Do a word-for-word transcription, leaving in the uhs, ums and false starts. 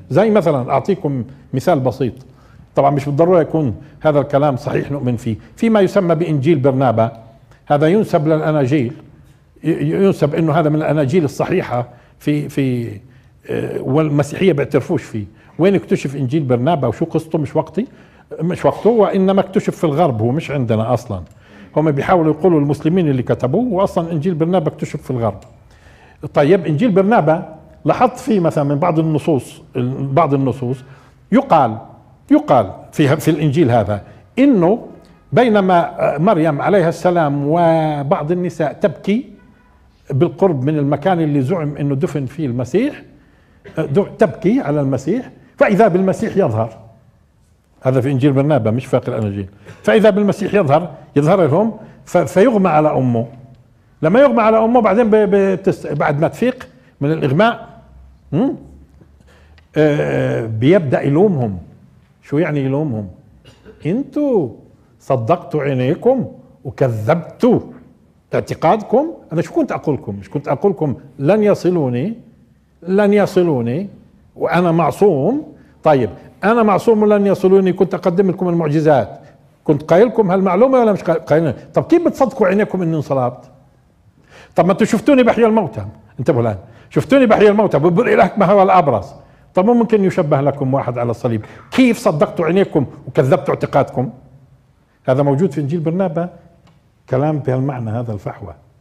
زي مثلا اعطيكم مثال بسيط، طبعا مش بالضروره يكون هذا الكلام صحيح نؤمن فيه، فيما يسمى بانجيل برنابا، هذا ينسب للاناجيل، ينسب انه هذا من الاناجيل الصحيحه في في والمسيحيه بيعترفوش فيه. وين اكتشف انجيل برنابا وشو قصته؟ مش وقتي، مش وقته، وانما اكتشف في الغرب، هو مش عندنا اصلا. هم بيحاولوا يقولوا المسلمين اللي كتبوه، واصلا انجيل برنابا اكتشف في الغرب. طيب انجيل برنابا لاحظت فيه مثلا من بعض النصوص، بعض النصوص يقال يقال في في الانجيل هذا انه بينما مريم عليها السلام وبعض النساء تبكي بالقرب من المكان اللي زعم انه دفن فيه المسيح، تبكي على المسيح، فاذا بالمسيح يظهر. هذا في انجيل برنابا مش في الاناجيل. فاذا بالمسيح يظهر يظهر لهم فيغمى على امه. لما يغمى على امه بعدين بعد ما تفيق من الاغماء بيبدا يلومهم. شو يعني يلومهم؟ انتوا صدقتوا عينيكم وكذبتوا اعتقادكم. انا شو كنت اقول لكم؟ مش كنت اقول لكم لن يصلوني لن يصلوني وانا معصوم؟ طيب انا معصوم ولن يصلوني، كنت اقدم لكم المعجزات، كنت قايل لكم هالمعلومه ولا مش قايل؟ طب كيف بتصدقوا عينيكم اني انصلبت؟ طب ما انتوا شفتوني بحيي الموتى، انتبهوا الان، شفتوني بحيي الموتى، ببرئ لك ما هو الابرص. طب ممكن يشبه لكم واحد على الصليب، كيف صدقتوا عينيكم وكذبتوا اعتقادكم؟ هذا موجود في انجيل برنابا، كلام بهالمعنى هذا الفحوى.